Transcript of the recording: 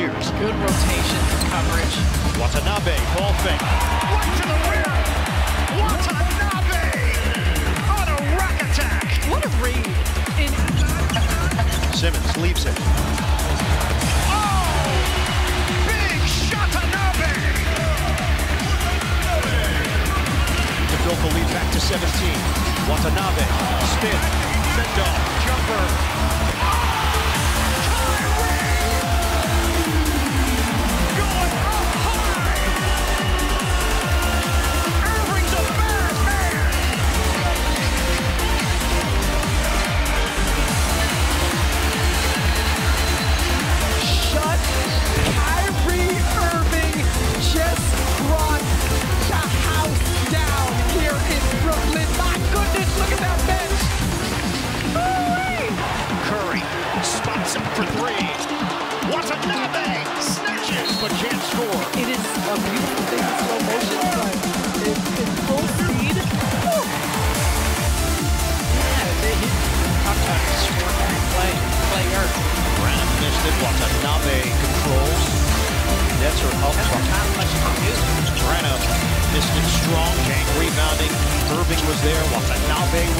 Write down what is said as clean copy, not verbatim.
years. Good rotation coverage. Watanabe, ball fake. Right to the rim. Watanabe on a rack attack. What a read. Simmons leaves it. Oh, big Watanabe. To build the lead back to 17. Watanabe, spin, send off, jumper. For three. Watanabe snatches but can't score. It is a beautiful thing in slow motion, but in full speed. Woo. Yeah, they hit extraordinary player. Branham missed it. Watanabe controls. Nets are up. Not much you can do. Branham missed it strong. Gang rebounding. Irving was there. Watanabe